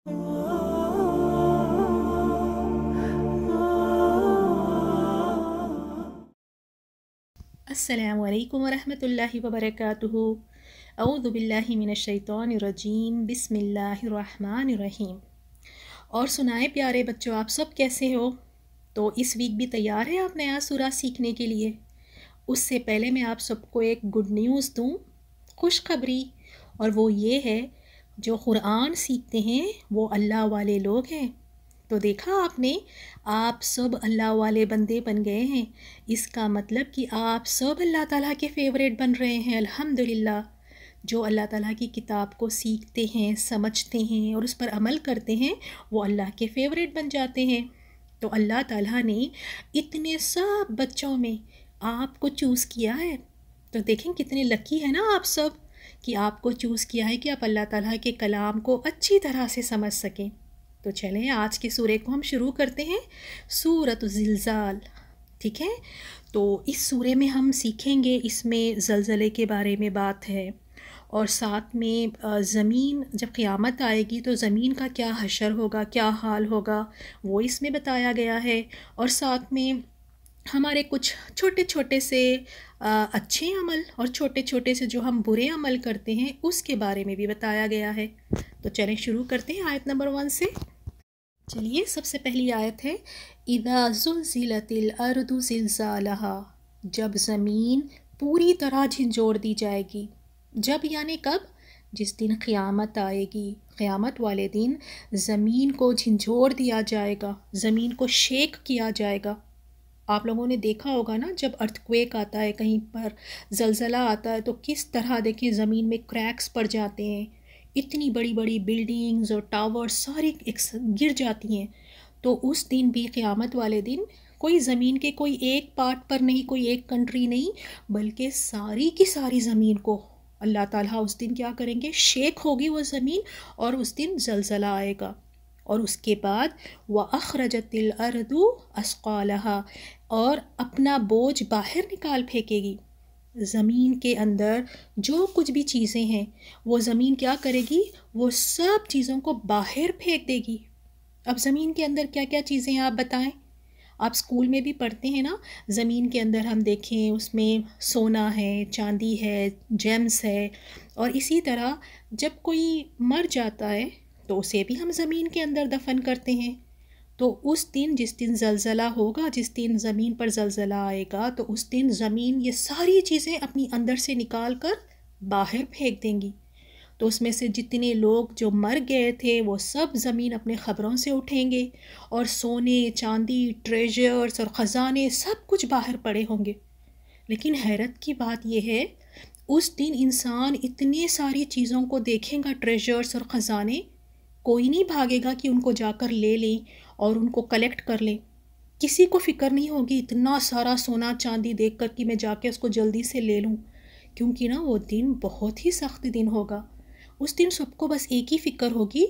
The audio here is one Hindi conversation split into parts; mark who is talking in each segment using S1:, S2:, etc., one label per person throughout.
S1: अस्सलामु अलैकुम वरहमतुल्लाहि वबरकातुहू। औज़ु बिल्लाहि मिनश्शैतानिर्रजीम। बिस्मिल्लाहिर्रहमानिर्रहीम। और सुनाए प्यारे बच्चों, आप सब कैसे हो? तो इस वीक भी तैयार है आप नया सूरा सीखने के लिए? उससे पहले मैं आप सबको एक गुड न्यूज़ दूँ, खुशखबरी। और वो ये है, जो कुरान सीखते हैं वो अल्लाह वाले लोग हैं। तो देखा आपने, आप सब अल्लाह वाले बंदे बन गए हैं। इसका मतलब कि आप सब अल्लाह ताला के फेवरेट बन रहे हैं। अल्हम्दुलिल्लाह। जो अल्लाह ताला की किताब को सीखते हैं, समझते हैं और उस पर अमल करते हैं, वो अल्लाह के फेवरेट बन जाते हैं। तो अल्लाह ताला ने इतने सब बच्चों में आपको चूज़ किया है। तो देखें कितने लकी है ना आप सब, कि आपको चूज़ किया है कि आप अल्लाह ताला के कलाम को अच्छी तरह से समझ सकें। तो चलें आज के सूरे को हम शुरू करते हैं, सूरत ज़िलज़ाल। ठीक है, तो इस सूरे में हम सीखेंगे, इसमें ज़लज़ले के बारे में बात है और साथ में ज़मीन जब क़यामत आएगी तो ज़मीन का क्या हशर होगा, क्या हाल होगा, वो इसमें बताया गया है। और साथ में हमारे कुछ छोटे छोटे से अच्छे अमल और छोटे छोटे से जो हम बुरे अमल करते हैं उसके बारे में भी बताया गया है। तो चलें शुरू करते हैं आयत नंबर 1 से। चलिए, सबसे पहली आयत है, इदा ज़ुलज़िलतिल अर्दु ज़िलज़ालहा। जब ज़मीन पूरी तरह झंझोड़ दी जाएगी। जब यानी कब? जिस दिन क़यामत आएगी, क़यामत वाले दिन ज़मीन को झंझोड़ दिया जाएगा, ज़मीन को शेक किया जाएगा। आप लोगों ने देखा होगा ना, जब अर्थक्वेक आता है, कहीं पर ज़लज़ला आता है, तो किस तरह देखिए ज़मीन में क्रैक्स पड़ जाते हैं, इतनी बड़ी बड़ी बिल्डिंग्स और टावर्स सारी गिर जाती हैं। तो उस दिन भी, क़यामत वाले दिन, कोई ज़मीन के कोई एक पार्ट पर नहीं, कोई एक कंट्री नहीं, बल्कि सारी की सारी ज़मीन को अल्लाह ताला उस दिन क्या करेंगे, शेक होगी वो ज़मीन और उस दिन ज़लज़ला आएगा। और उसके बाद व अखरजतिल अर्दु अस्क़ालहा, और अपना बोझ बाहर निकाल फेंकेगी। ज़मीन के अंदर जो कुछ भी चीज़ें हैं वो ज़मीन क्या करेगी, वो सब चीज़ों को बाहर फेंक देगी। अब ज़मीन के अंदर क्या क्या चीज़ें हैं आप बताएं? आप स्कूल में भी पढ़ते हैं ना, ज़मीन के अंदर हम देखें उसमें सोना है, चांदी है, जेम्स है। और इसी तरह जब कोई मर जाता है तो उसे भी हम ज़मीन के अंदर दफन करते हैं। तो उस दिन, जिस दिन ज़लज़ला होगा, जिस दिन ज़मीन पर ज़लज़ला आएगा, तो उस दिन ज़मीन ये सारी चीज़ें अपनी अंदर से निकाल कर बाहर फेंक देंगी। तो उसमें से जितने लोग जो मर गए थे वो सब ज़मीन अपने ख़बरों से उठेंगे और सोने, चांदी, ट्रेजर्स और ख़जाने सब कुछ बाहर पड़े होंगे। लेकिन हैरत की बात यह है, उस दिन इंसान इतने सारी चीज़ों को देखेगा, ट्रेजर्स और ख़जाने, कोई नहीं भागेगा कि उनको जाकर ले लें और उनको कलेक्ट कर लें। किसी को फ़िक्र नहीं होगी इतना सारा सोना चांदी देख कर कि मैं जाके उसको जल्दी से ले लूँ, क्योंकि ना वो दिन बहुत ही सख्त दिन होगा। उस दिन सबको बस एक ही फ़िक्र होगी,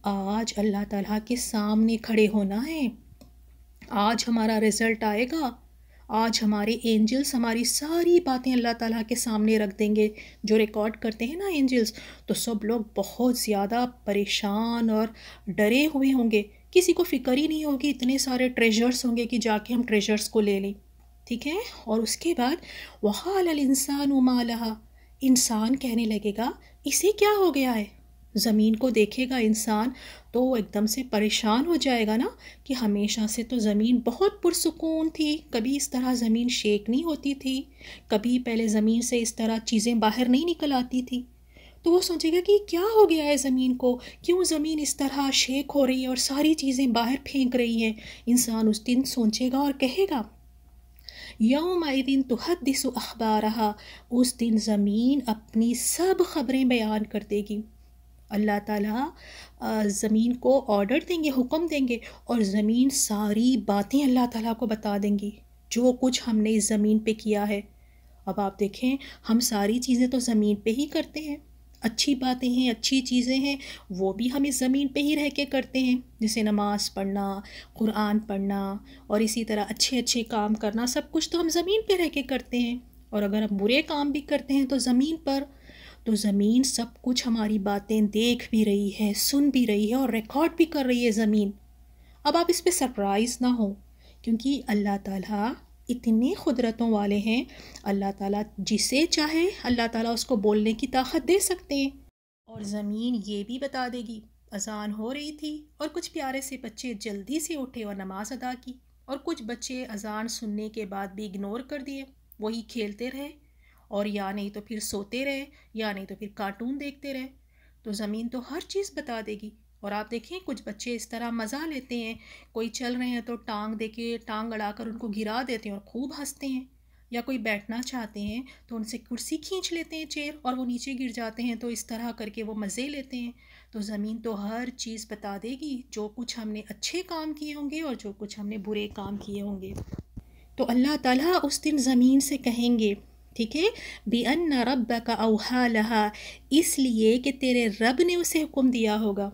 S1: आज अल्लाह ताला के सामने खड़े होना है, आज हमारा रिज़ल्ट आएगा, आज हमारे एंजल्स हमारी सारी बातें अल्लाह ताला के सामने रख देंगे, जो रिकॉर्ड करते हैं ना एंजल्स। तो सब लोग बहुत ज़्यादा परेशान और डरे हुए होंगे, किसी को फ़िक्र ही नहीं होगी, इतने सारे ट्रेजर्स होंगे कि जाके हम ट्रेजर्स को ले लें। ठीक है, और उसके बाद वक़ालल इंसानु मा लहा, इंसान कहने लगेगा इसे क्या हो गया है। ज़मीन को देखेगा इंसान तो एकदम से परेशान हो जाएगा ना, कि हमेशा से तो ज़मीन बहुत पुरसुकून थी, कभी इस तरह ज़मीन शेक नहीं होती थी, कभी पहले ज़मीन से इस तरह चीज़ें बाहर नहीं निकल आती थी। तो वो सोचेगा कि क्या हो गया है ज़मीन को, क्यों ज़मीन इस तरह शेक हो रही है और सारी चीज़ें बाहर फेंक रही हैं। इंसान उस दिन सोचेगा और कहेगा, यौमइदिन तुहद्दिसु अखबारहा, उस दिन ज़मीन अपनी सब ख़बरें बयान कर देगी। अल्लाह ताला ज़मीन को ऑर्डर देंगे, हुक्म देंगे, और ज़मीन सारी बातें अल्लाह ताला को बता देंगी, जो कुछ हमने इस ज़मीन पे किया है। अब आप देखें, हम सारी चीज़ें तो ज़मीन पे ही करते हैं, अच्छी बातें हैं, अच्छी चीज़ें हैं, वो भी हम इस ज़मीन पे ही रह के करते हैं, जैसे नमाज़ पढ़ना, कुरान पढ़ना और इसी तरह अच्छे अच्छे काम करना, सब कुछ तो हम ज़मीन पे रह के करते हैं। और अगर हम बुरे काम भी करते हैं तो ज़मीन पर। तो ज़मीन सब कुछ हमारी बातें देख भी रही है, सुन भी रही है और रिकॉर्ड भी कर रही है ज़मीन। अब आप इस पे सरप्राइज़ ना हो, क्योंकि अल्लाह ताला इतने क़ुदरतों वाले हैं। अल्लाह ताला जिसे चाहे अल्लाह ताला उसको बोलने की ताकत दे सकते हैं। और ज़मीन ये भी बता देगी अज़ान हो रही थी और कुछ प्यारे से बच्चे जल्दी से उठे और नमाज़ अदा की, और कुछ बच्चे अज़ान सुनने के बाद भी इग्नोर कर दिए, वही खेलते रहे, और या नहीं तो फिर सोते रहे, या नहीं तो फिर कार्टून देखते रहे। तो ज़मीन तो हर चीज़ बता देगी। और आप देखें कुछ बच्चे इस तरह मज़ा लेते हैं, कोई चल रहे हैं तो टांग दे के टांग अड़ाकर उनको गिरा देते हैं और खूब हंसते हैं, या कोई बैठना चाहते हैं तो उनसे कुर्सी खींच लेते हैं चेयर, और वो नीचे गिर जाते हैं, तो इस तरह करके वो मज़े लेते हैं। तो ज़मीन तो हर चीज़ बता देगी, जो कुछ हमने अच्छे काम किए होंगे और जो कुछ हमने बुरे काम किए होंगे। तो अल्लाह ताला उस दिन ज़मीन से कहेंगे, ठीक है, बिअन्ना रब्बका औहा लहा, इसलिए कि तेरे रब ने उसे हुक्म दिया होगा।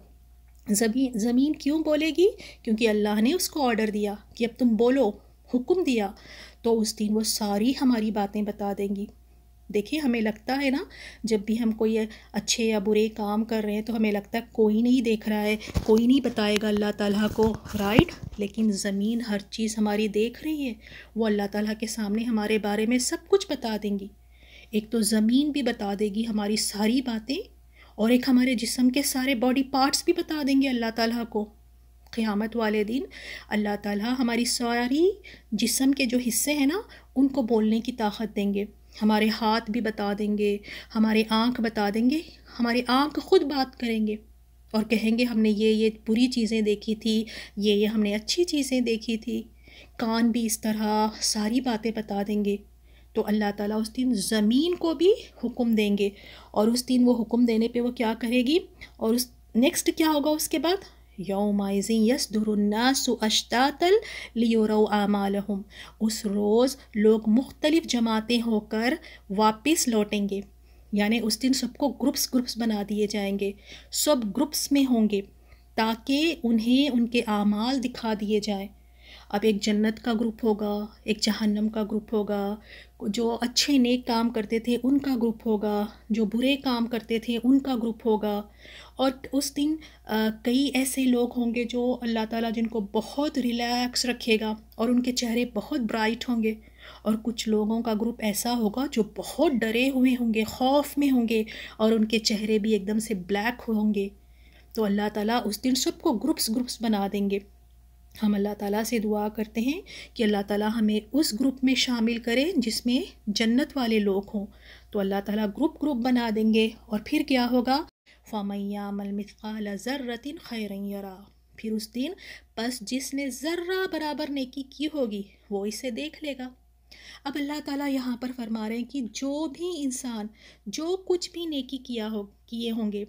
S1: ज़मीन क्यों बोलेगी? क्योंकि अल्लाह ने उसको ऑर्डर दिया कि अब तुम बोलो, हुक्म दिया। तो उस दिन वो सारी हमारी बातें बता देंगी। देखिए, हमें लगता है ना, जब भी हम कोई अच्छे या बुरे काम कर रहे हैं तो हमें लगता है कोई नहीं देख रहा है, कोई नहीं बताएगा अल्लाह ताला को, राइट? लेकिन ज़मीन हर चीज़ हमारी देख रही है। वो अल्लाह ताला के सामने हमारे बारे में सब कुछ बता देंगी। एक तो ज़मीन भी बता देगी हमारी सारी बातें, और एक हमारे जिस्म के सारे बॉडी पार्ट्स भी बता देंगे अल्लाह ताला को। क़यामत वाले दिन अल्लाह ताला हमारी सारी जिस्म के जो हिस्से हैं ना, उनको बोलने की ताकत देंगे। हमारे हाथ भी बता देंगे, हमारे आँख बता देंगे, हमारे आँख खुद बात करेंगे और कहेंगे हमने ये बुरी चीज़ें देखी थी, ये हमने अच्छी चीज़ें देखी थी। कान भी इस तरह सारी बातें बता देंगे। तो अल्लाह ताला उस दिन ज़मीन को भी हुक्म देंगे, और उस दिन वो हुक्म देने पे वो क्या करेगी, और उस नेक्स्ट क्या होगा उसके बाद, यौमाइज़िन यसदुरुन्नासु अश्तातल लियुरौ आमालहुम, उस रोज़ लोग मुख्तलिफ जमातें होकर वापस लौटेंगे। यानी उस दिन सबको ग्रुप्स बना दिए जाएंगे, सब ग्रुप्स में होंगे ताकि उन्हें उनके आमाल दिखा दिए जाएं। अब एक जन्नत का ग्रुप होगा, एक जहन्नम का ग्रुप होगा, जो अच्छे नेक काम करते थे उनका ग्रुप होगा, जो बुरे काम करते थे उनका ग्रुप होगा। और उस दिन कई ऐसे लोग होंगे जो अल्लाह ताला जिनको बहुत रिलैक्स रखेगा और उनके चेहरे बहुत ब्राइट होंगे, और कुछ लोगों का ग्रुप ऐसा होगा जो बहुत डरे हुए होंगे, खौफ में होंगे, और उनके चेहरे भी एकदम से ब्लैक होंगे। तो अल्लाह ताला उस दिन सबको ग्रुप्स बना देंगे। हम अल्लाह ताला से दुआ करते हैं कि अल्लाह ताला हमें उस ग्रुप में शामिल करे जिसमें जन्नत वाले लोग हों। तो अल्लाह ताला ग्रुप बना देंगे, और फिर क्या होगा, फ़मन यअमल मिथक़ाल ज़र्रतिन खैरन यरा, फिर उस दिन बस जिसने ज़र्रा बराबर नेकी की होगी वो इसे देख लेगा। अब अल्लाह ताला यहाँ पर फरमा रहे हैं कि जो भी इंसान जो कुछ भी नेकी किए होंगे,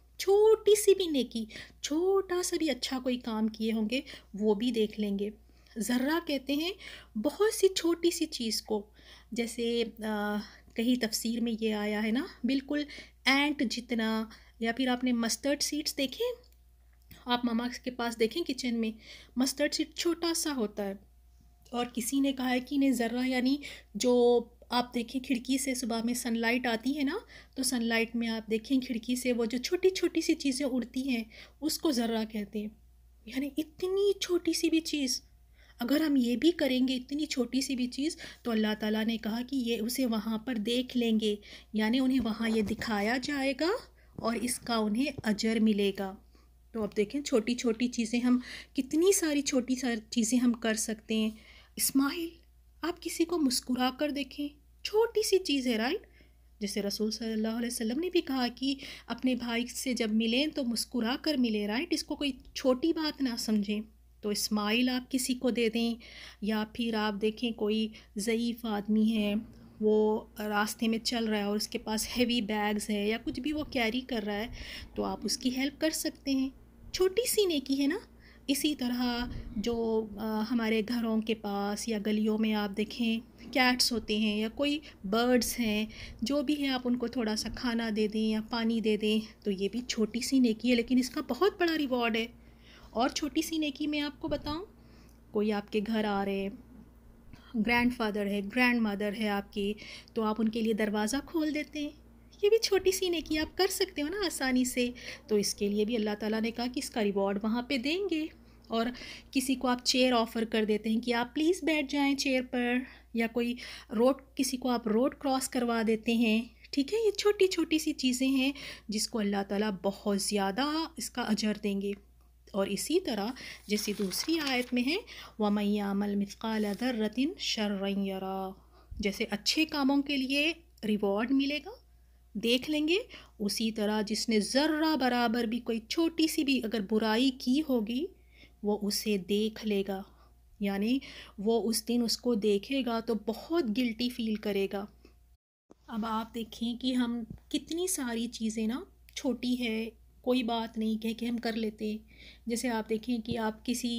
S1: छोटी सी भी नेकी, छोटा सा भी अच्छा कोई काम किए होंगे, वो भी देख लेंगे। ज़र्रा कहते हैं बहुत सी छोटी सी चीज़ को, जैसे कहीं तफसीर में ये आया है ना, बिल्कुल एंट जितना, या फिर आपने मस्टर्ड सीड्स देखे, आप ममा के पास देखें किचन में मस्टर्ड सीड छोटा सा होता है, और किसी ने कहा है कि इन्हें ज़र्रा यानी जो आप देखें खिड़की से सुबह में सनलाइट आती है ना, तो सनलाइट में आप देखें खिड़की से वो जो छोटी छोटी सी चीज़ें उड़ती हैं उसको ज़र्रा कहते हैं। यानी इतनी छोटी सी भी चीज़ अगर हम ये भी करेंगे, इतनी छोटी सी भी चीज़, तो अल्लाह ताला ने कहा कि ये उसे वहाँ पर देख लेंगे, यानी उन्हें वहाँ ये दिखाया जाएगा और इसका उन्हें अजर मिलेगा। तो अब देखें छोटी छोटी चीज़ें, हम कितनी सारी छोटी सारी चीज़ें हम कर सकते हैं। इस्माइल, आप किसी को मुस्कुरा कर देखें, छोटी सी चीज़ है, राइट? जैसे रसूल सल्लल्लाहु अलैहि वसल्लम ने भी कहा कि अपने भाई से जब मिलें तो मुस्कुरा कर मिलें, राइट? इसको कोई छोटी बात ना समझें। तो इस्माइल आप किसी को दे दें, या फिर आप देखें कोई ज़ईफ़ आदमी है, वो रास्ते में चल रहा है और उसके पास हैवी बैग्स है या कुछ भी वो कैरी कर रहा है, तो आप उसकी हेल्प कर सकते हैं। छोटी सी नेकी है ना। इसी तरह जो हमारे घरों के पास या गलियों में आप देखें कैट्स होते हैं या कोई बर्ड्स हैं, जो भी है, आप उनको थोड़ा सा खाना दे दें या पानी दे दें, तो ये भी छोटी सी नेकी है, लेकिन इसका बहुत बड़ा रिवॉर्ड है। और छोटी सी नेकी मैं आपको बताऊं, कोई आपके घर आ रहे हैं, ग्रैंडफादर है, ग्रैंड मदर है आपकी, तो आप उनके लिए दरवाज़ा खोल देते हैं, ये भी छोटी सी नेकी आप कर सकते हो ना आसानी से। तो इसके लिए भी अल्लाह ताला ने कहा कि इसका रिवॉर्ड वहाँ पे देंगे। और किसी को आप चेयर ऑफ़र कर देते हैं कि आप प्लीज़ बैठ जाएं चेयर पर, या कोई रोड, किसी को आप रोड क्रॉस करवा देते हैं। ठीक है, ये छोटी छोटी सी चीज़ें हैं जिसको अल्लाह ताला बहुत ज़्यादा इसका अजर देंगे। और इसी तरह जैसे दूसरी आयत में है, वमन यामल मिस्काल दर्रतिन शर्रन यरा, जैसे अच्छे कामों के लिए रिवॉर्ड मिलेगा, देख लेंगे, उसी तरह जिसने ज़र्रा बराबर भी कोई छोटी सी भी अगर बुराई की होगी वो उसे देख लेगा, यानी वो उस दिन उसको देखेगा तो बहुत गिल्टी फील करेगा। अब आप देखें कि हम कितनी सारी चीज़ें ना छोटी है, कोई बात नहीं कह के हम कर लेते हैं। जैसे आप देखें कि आप किसी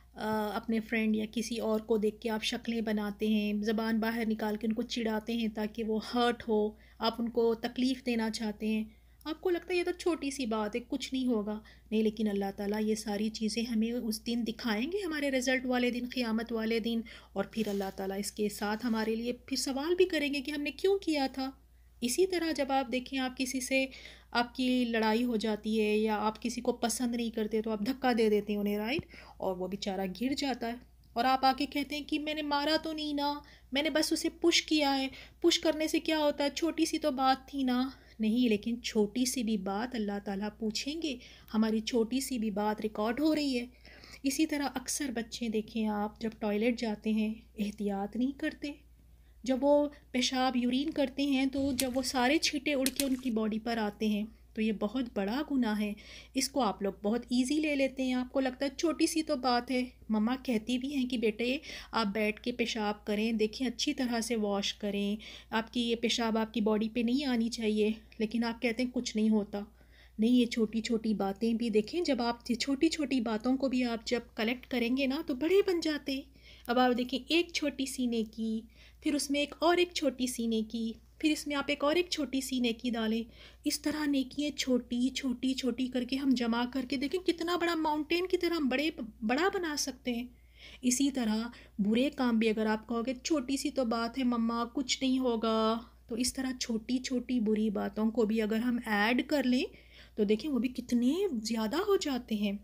S1: अपने फ्रेंड या किसी और को देख के आप शक्लें बनाते हैं, ज़बान बाहर निकाल के उनको चिढ़ाते हैं ताकि वो हर्ट हो, आप उनको तकलीफ़ देना चाहते हैं। आपको लगता है ये तो छोटी सी बात है, कुछ नहीं होगा। नहीं, लेकिन अल्लाह ताला ये सारी चीज़ें हमें उस दिन दिखाएंगे, हमारे रिज़ल्ट वाले दिन, क़यामत वाले दिन। और फिर अल्लाह ताला इसके साथ हमारे लिए फिर सवाल भी करेंगे कि हमने क्यों किया था। इसी तरह जब आप देखें आप किसी से आपकी लड़ाई हो जाती है या आप किसी को पसंद नहीं करते तो आप धक्का दे देते हैं उन्हें, राइट, और वो बेचारा गिर जाता है और आप आके कहते हैं कि मैंने मारा तो नहीं ना, मैंने बस उसे पुश किया है, पुश करने से क्या होता है, छोटी सी तो बात थी ना। नहीं, लेकिन छोटी सी भी बात अल्लाह ताला पूछेंगे, हमारी छोटी सी भी बात रिकॉर्ड हो रही है। इसी तरह अक्सर बच्चे देखें आप जब टॉयलेट जाते हैं एहतियात नहीं करते, जब वो पेशाब यूरिन करते हैं तो जब वो सारे छींटे उड़ के उनकी बॉडी पर आते हैं तो ये बहुत बड़ा गुनाह है। इसको आप लोग बहुत इजी ले लेते हैं, आपको लगता है छोटी सी तो बात है। मम्मा कहती भी हैं कि बेटे आप बैठ के पेशाब करें, देखें अच्छी तरह से वॉश करें, आपकी ये पेशाब आपकी बॉडी पे नहीं आनी चाहिए, लेकिन आप कहते हैं कुछ नहीं होता। नहीं, ये छोटी छोटी बातें भी देखें, जब आप छोटी छोटी बातों को भी आप जब कलेक्ट करेंगे ना तो बड़े बन जाते हैं। अब आप देखें एक छोटी सी नेकी, फिर उसमें एक और एक छोटी सी नेकी, फिर इसमें आप एक और एक छोटी सी नेकी डालें। इस तरह नेकियां छोटी छोटी छोटी करके हम जमा करके देखें कितना बड़ा माउंटेन की तरह हम बड़ा बना सकते हैं। इसी तरह बुरे काम भी अगर आप कहोगे छोटी सी तो बात है मम्मा कुछ नहीं होगा, तो इस तरह छोटी छोटी बुरी बातों को भी अगर हम ऐड कर लें तो देखें वो भी कितने ज़्यादा हो जाते हैं।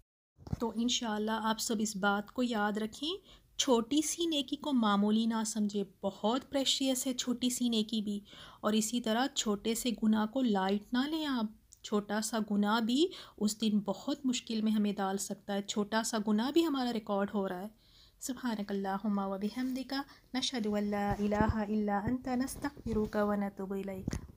S1: तो इंशाअल्लाह आप सब इस बात को याद रखें, छोटी सी नेकी को मामूली ना समझे, बहुत प्रेशियस है छोटी सी नेकी भी। और इसी तरह छोटे से गुनाह को लाइट ना लें आप, छोटा सा गुनाह भी उस दिन बहुत मुश्किल में हमें डाल सकता है, छोटा सा गुनाह भी हमारा रिकॉर्ड हो रहा है। सुब्हानकल्लाहुम्मा व बिहम्दिका नशहदु अल्ला इलाहा इल्ला अंता नस्तगफिरुका व नतूबु इलैक।